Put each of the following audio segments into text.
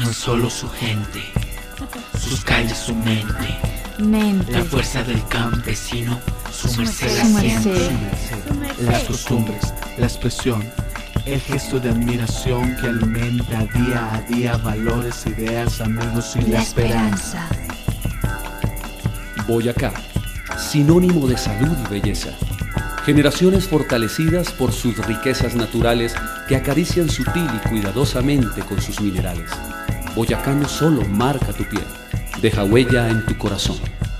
No es solo su gente, sus calles, su mente. La fuerza del campesino, su merced la siente. Las costumbres, la expresión, el gesto de admiración que alimenta día a día valores, ideas, amigos y la esperanza. Boyacá, sinónimo de salud y belleza. Generaciones fortalecidas por sus riquezas naturales que acarician sutil y cuidadosamente con sus minerales. Boyacá no solo marca tu piel, deja huella en tu corazón.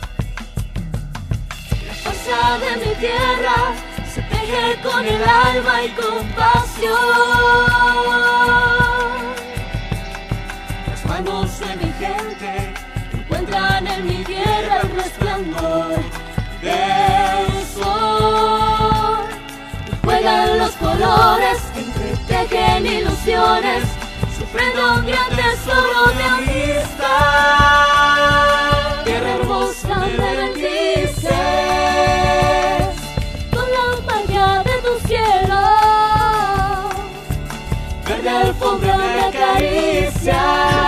La fuerza de mi tierra se teje con el alma y compasión. Las manos de mi gente encuentran en mi tierra el resplandor del sol. Y juegan los colores, entretejen ilusiones, sufriendo un gran tesoro de amistad. Tierra hermosa me bendices con la magia de tu cielo. Verde alfombra me acaricia,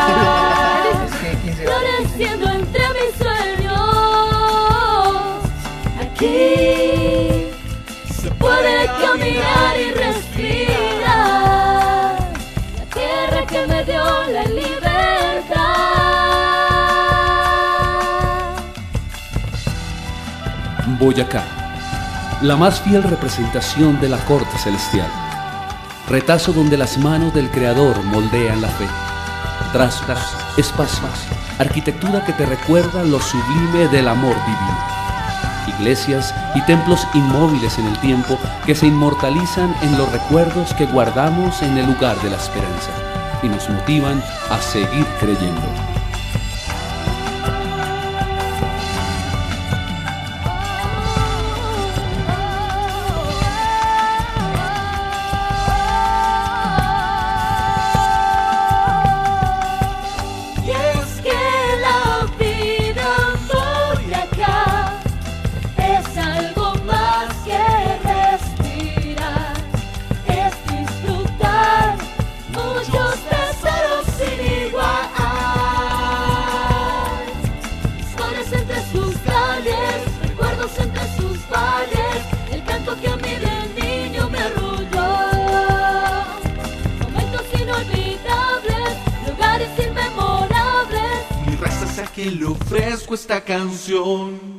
floreciendo entre mis sueños. Aquí se puede caminar y respirar, la tierra que me dio la libertad. Boyacá, la más fiel representación de la corte celestial. Retazo donde las manos del Creador moldean la fe. Trazos, espacios, arquitectura que te recuerda lo sublime del amor divino. Iglesias y templos inmóviles en el tiempo que se inmortalizan en los recuerdos que guardamos en el lugar de la esperanza y nos motivan a seguir creyendo. Que le ofrezco esta canción.